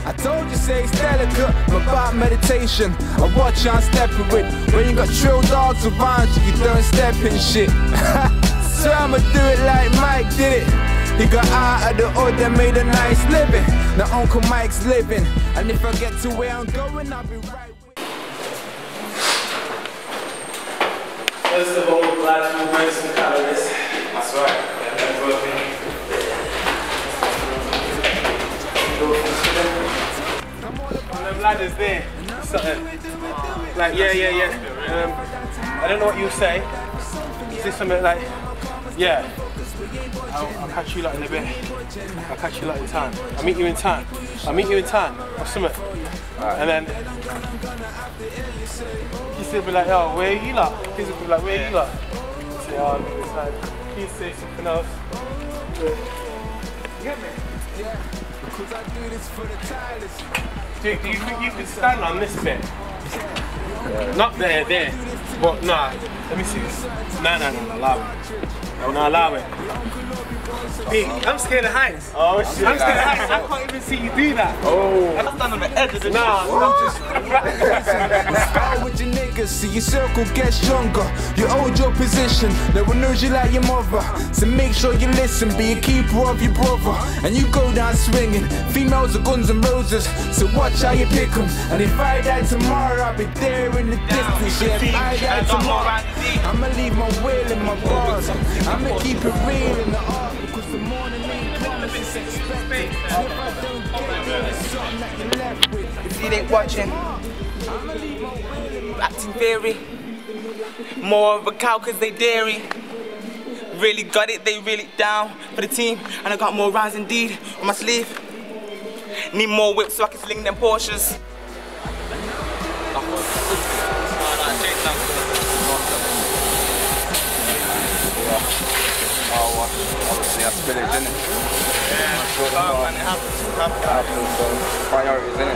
I told you, say it's delicate, I'm about meditation. I watch you, I'm stepping with. When you got trill dogs around you, you don't step in shit. So I'ma do it like Mike did it. He got out of the hood and made a nice living. Now Uncle Mike's living. And if I get to where I'm going, I'll be right with. First of all, lads, we'll burn some calories. That's right. One of them ladders there. Something. Like, yeah. I don't know what you say. Is this something like, yeah. I'll catch you lot in a bit. I'll catch you lot in time. I'll meet you in time. Or something. Right. And then he said, be like, oh, where are you lot? He's be like, where are you lot? I say, oh, look this side. He'd say something else. You get me? Yeah. Because I do this for the tireless. Dude, do you think you can stand on this bit? Yeah. Not there. But nah. Let me see this. No, allow it. No, allow it. Hey, I'm scared of heights. Oh shit. I'm scared of heights. I can't even see you do that. Oh. I'm standing on the edge of the I'm just start with your niggas, see your circle get stronger. You hold your position, no one knows you like your mother. So make sure you listen, be a keeper of your brother. And you go down swinging. Females are guns and roses, so watch how you pick them. And if I die tomorrow, I'll be there in the distance. Yeah, if I die tomorrow, I'ma leave my will in my bars. I'ma keep it real in the art. Because the morning ain't promises expected. If I don't get it, it's something that you're left with. If you ain't watching, acting theory. More of a cow cause they dairy. Really got it, they really down for the team. And I got more rounds indeed on my sleeve. Need more whips so I can sling them Porsches. Obviously that's village, isn't it? Yeah, man, it happens. So priorities, isn't it?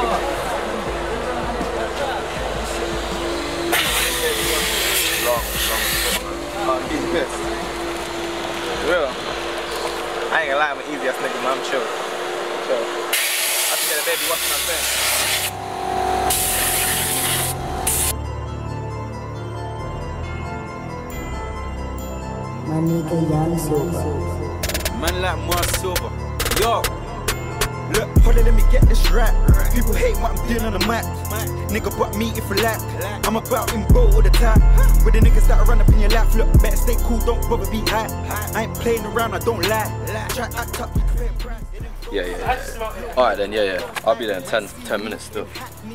He's pissed. Real. I ain't gonna lie, I'm an easiest nigga, man. I'm chill. I should get a baby watching my face. My nigga Young Silver. Man like more silver. Yo! Look, hold it, let me get this right. People hate what I'm doing on the mic. Nigga, but me if you like. I'm about in boat all the time. With the niggas that run up in your life. Look, better stay cool, don't bother be high. I ain't playing around, I don't lie. Try to act up, you can pay a price. Yeah. Alright then, yeah. I'll be there in 10 minutes still.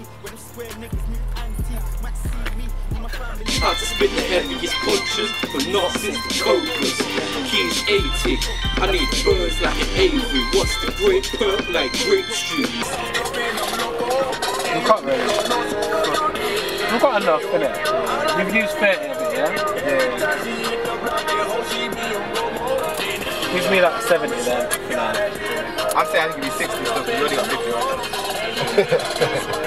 Tried to spit the heaviest punches, but not since the Cobras. Keys 80, I need birds like an Avery. What's the great perk like Grape Street? You can't really. We've got enough, innit? You've used 30 of it, yeah? Gives me like 70 then, for now. I'm saying I can give you 60 still, because you already got 50 right.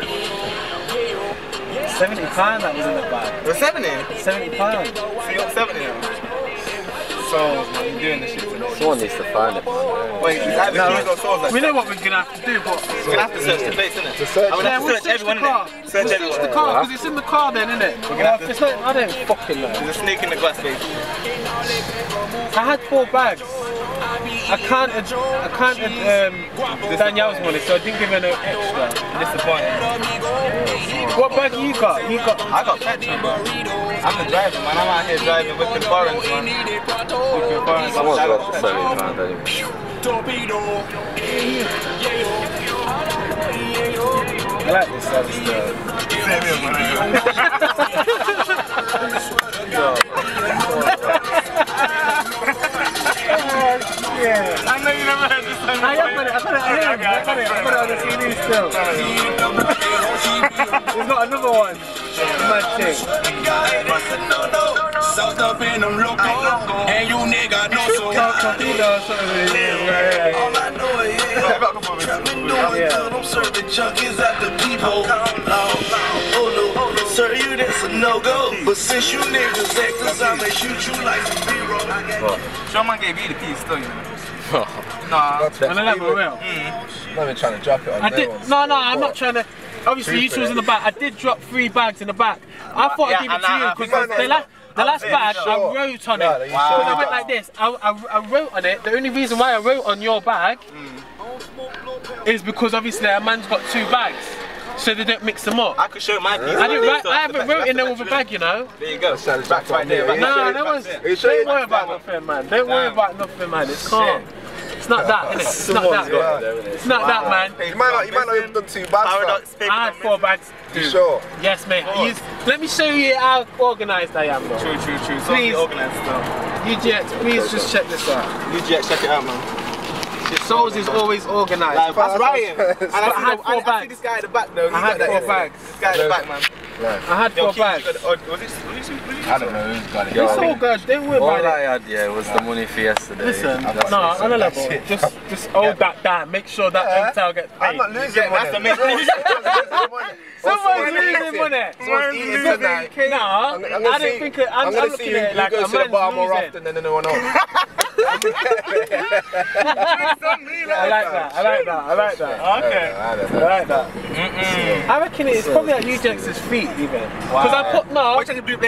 70 pounds that was in the bag. It was 70? 70 pounds. So you got 70 now? So, you're doing this shit today. Someone needs to find it. Wait, he's having keys or souls like we know what we're gonna have to do, but we're gonna have to search the place, innit? To search, I'm gonna have to search everyone, innit? Search everyone. the car, because it's in the car then, innit? We're gonna have to... It's like, I don't fucking know. There's a snake in the glass, baby. I had 4 bags. I counted Danielle's money, so I didn't give her no extra. Disappointing. What bag you got? I got petrol, bro. I'm the driver, man. I'm out here driving, whipping foreigns, man. Whipping foreigns. Someone's got the 70 pounds anyway. I like this service though. Yeah. I know you never heard this song. I put it on the CD still. We've got another one. Mad thing. South up in them loco, and you nigga know so. All I know is I'm serving junkies at the people. Oh no, sir, you that's a no-go. But since you niggas actors, I'ma shoot you like a hero. Showman gave you the keys still, you know. Nah. On a level, real. I'm not even trying to drop it on No, I'm not trying to. Obviously, you two was in the back. I did drop 3 bags in the back. I thought I'd give it to you because the last bag, I wrote on it. Because I went like this. I wrote on it. The only reason why I wrote on your bag is because obviously a man's got 2 bags. So they don't mix them up. I could show my piece. I haven't wrote in there with a bag, you know. There you go. Back right there. No, that was. Don't worry about nothing, man. Don't worry about nothing, man. It's calm. It's not that, innit? It's not that. It's not that, man. You might not have done 2 bags. I had 4 bags. You sure? Yes, mate. Let me show you how organised I am, bro. True. Please, organised though. UGX, please just check this out. UGX, check it out, man. Souls is always organised. Like, that's Ryan. And I had 4 bags. I see this guy at the back though. I had 4 bags. This guy at the back, man. I had 4 bags. I don't know who's got it. It's all good. Don't worry All about I had, was the money for yesterday. Listen, no, on a level. Just hold that down. Make sure that hotel gets paid. I'm not losing money. That's the main thing. Someone's losing money. Someone's eating tonight. No, I don't think it. I'm looking at it like a man's losing. More often than anyone else. I like that. Okay. I like that. I reckon it's probably at UGX's feet even. Because I put Nah,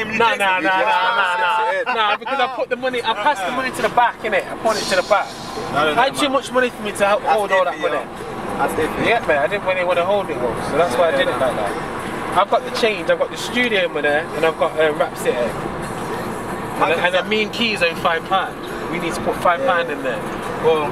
because I put the money, I passed the money to the back, innit? I put it to the back. I had too much money for me to hold all that money. Yeah, man, I didn't really want to hold it all, so that's why I did it like that. I've got the change, I've got the studio money, and I've got Rap City. And me and Keys owe £5. We need to put £5 in there. Well,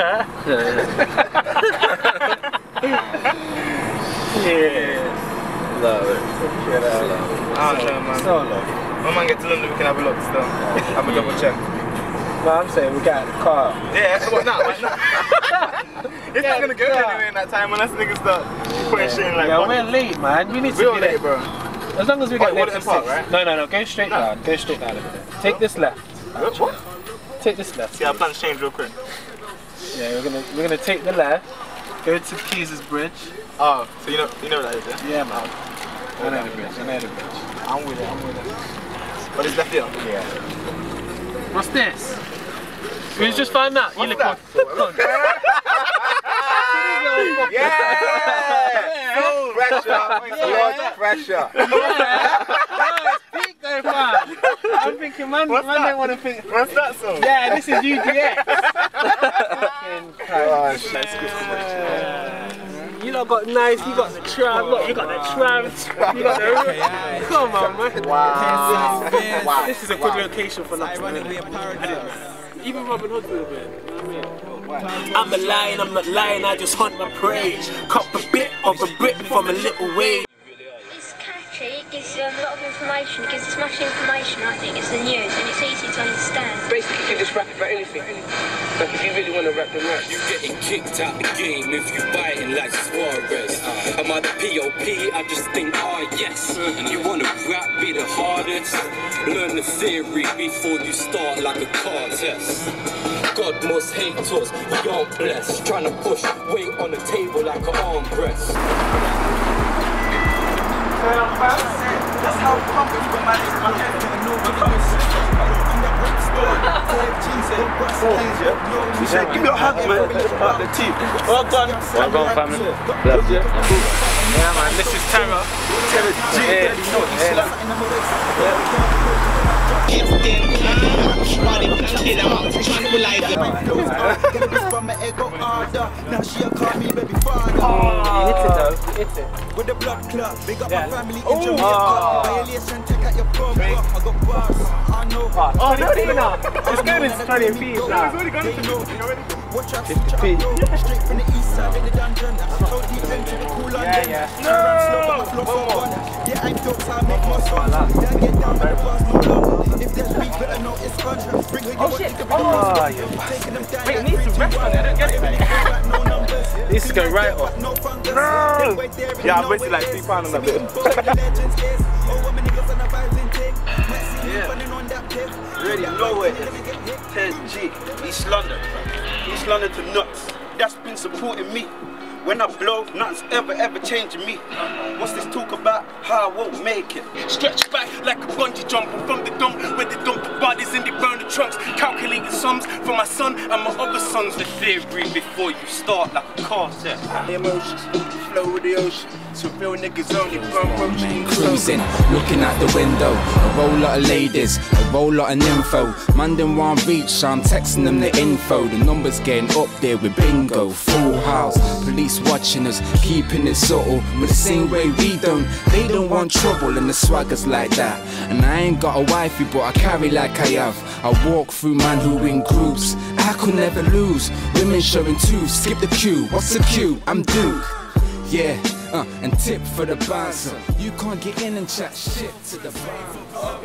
yeah. Love it. I don't know, man. So low. When man get to London, we can have a look still. Have a double check. No, I'm saying we got the car. Yeah, but nah, it's not gonna go anywhere in that time unless niggas start putting shit in like. Yeah, we're late, man. We need to be late, bro. As long as we get late for 6. Right? No, go straight down. Go straight down a minute. Take this left. What? Take this left. See, our plans change real quick. Yeah, we're gonna take the left. Go to Keys' bridge. Oh, so you know what that is, yeah? Yeah, man. I know the bridge. I'm with it. But it's left here? Yeah. What's this? We just found that. What's that? Pressure. It's peak though, man. I'm thinking, man don't want to think. What's that song? Yeah, this is UGX. You lot got nice, you got the tram, you got the tram, you got the come on, man. Wow. This is a good location for that. Even Robin Hood would have been. I'm a lion, I'm not lying, I just hunt my prey. Cop a bit of a brick from a little way. It's catchy, it gives a lot of information, it gives as much information, I think, as the news, and it's easy to understand. Basically, you can just rap about anything. Like if you really want to rap the rap. You getting kicked out the game if you biting like Suarez. I'm at the POP, I just think, yes. You wanna rap, be the hardest. Learn the theory before you start like a car test. God must hate us, we aren't blessed. Trying to push weight on the table like an armrest. That's how comfortable man is in my head. He said, give me a hug, man. About the team. Well done. Well done, family. Yeah, man, this is Terror. Terror G. Now she'll call me baby father. Oh, hit it though, hit it. With the blood clot, big up my family in Jamaica. Violation, check out your promo. I got bars, I know. Oh, no, now. It's going into 20 feet now. Watch out, straight from the east side of the dungeon. So deep into the cool London. Yeah. Yeah, I'm dope, so I make more songs. Then get down with the bars no longer. If there's beef, better know it's contract. Bring her your shit. Taking them down. Wait, it needs to rest on it, I don't get it, man. This is going right off. No! Yeah, I wasted like £3 on that bit. Yeah. Really low it. 10G. East London. East London to nuts. That's been supporting me. When I blow, nothing's ever changing me. What's this talk about? How I won't make it. Stretch back like a bungee jumper from the dump where they dump the bodies and they burn the trunks, calculating sums for my son and my other sons. The theory before you start like a car set. The emotions flow with the ocean. So real niggas only cruising, looking out the window. A whole lot of ladies, a whole lot of info. Man them want reach, so I'm texting them the info. The numbers getting up there with bingo. Full house, police watching us, keeping it subtle. But the same way we don't, they don't want trouble. And the swagger's like that. And I ain't got a wifey, but I carry like I have. I walk through man who in groups. I could never lose. Women showing too, skip the queue. What's the queue? I'm Duke. Yeah. And tip for the bouncer. You can't get in and chat shit to the bar.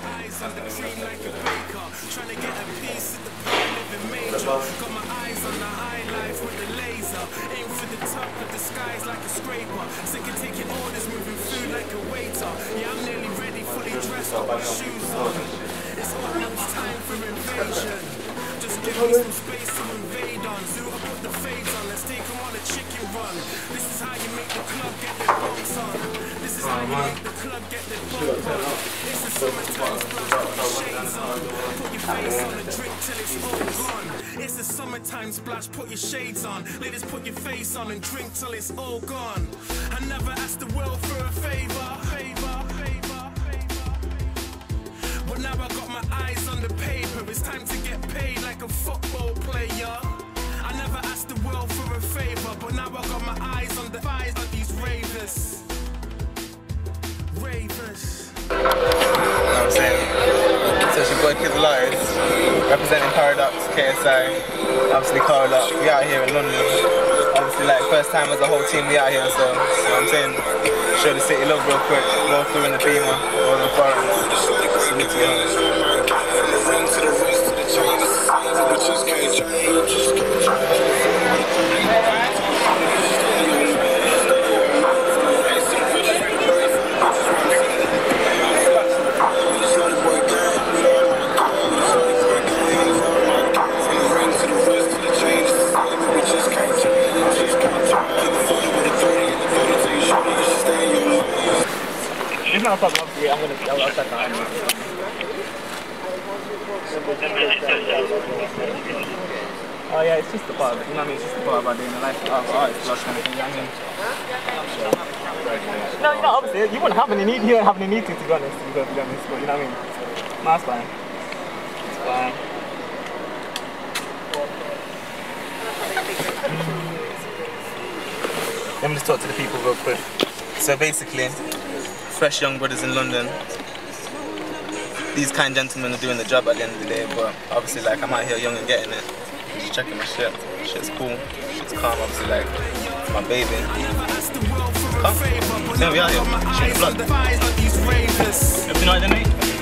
Got my eyes on the high life with the laser. Aim for the top of the skies like a scraper. Sick of taking orders, moving food like a waiter. Yeah, I'm nearly ready, fully dressed up with shoes on. It's almost time for invasion. Just give me some space to invade on. Zoo, I put the fades on. Let's take them on a chicken run. This is how you make the club get their boats on. This is how you make the club get their boats on. It's the summertime splash, put your shades on. Put your face on the drink till it's all gone. It's the summertime splash, put your shades on. Ladies, put your face on and drink till it's all gone. I never asked the world for a favor. But now I got my eyes on the paper. It's time to get paid like a football player. I never asked the world for a favor, but now I got my eyes on the thighs of these ravers. Ravers. You know what I'm saying? So it's your boy Kid Liars, representing Paradox, KSI, obviously Carl up. We out here in London. Obviously, like, first time as a whole team we out here, so I'm saying, show the city love real quick, go through in the Beamer, all the foreigners. Salute to you. It's not a problem, obviously, I'll set that anyway. Oh yeah, it's just the part of it, you know what I mean? It's just the part about doing the life of artist vlog kind of thing, you know what I mean? No, you know, obviously, you wouldn't have any need, you don't have any need to be honest, but you know what I mean? No, it's fine. It's fine. Let me just talk to the people real quick. So basically, fresh young brothers in London. These kind gentlemen are doing the job at the end of the day, but obviously, like, I'm out here young and getting it. Just checking my shit. Shit's cool. Shit's calm. Obviously, like, my baby. Come. There we are here. Shit, vlog. Everything alright then, mate?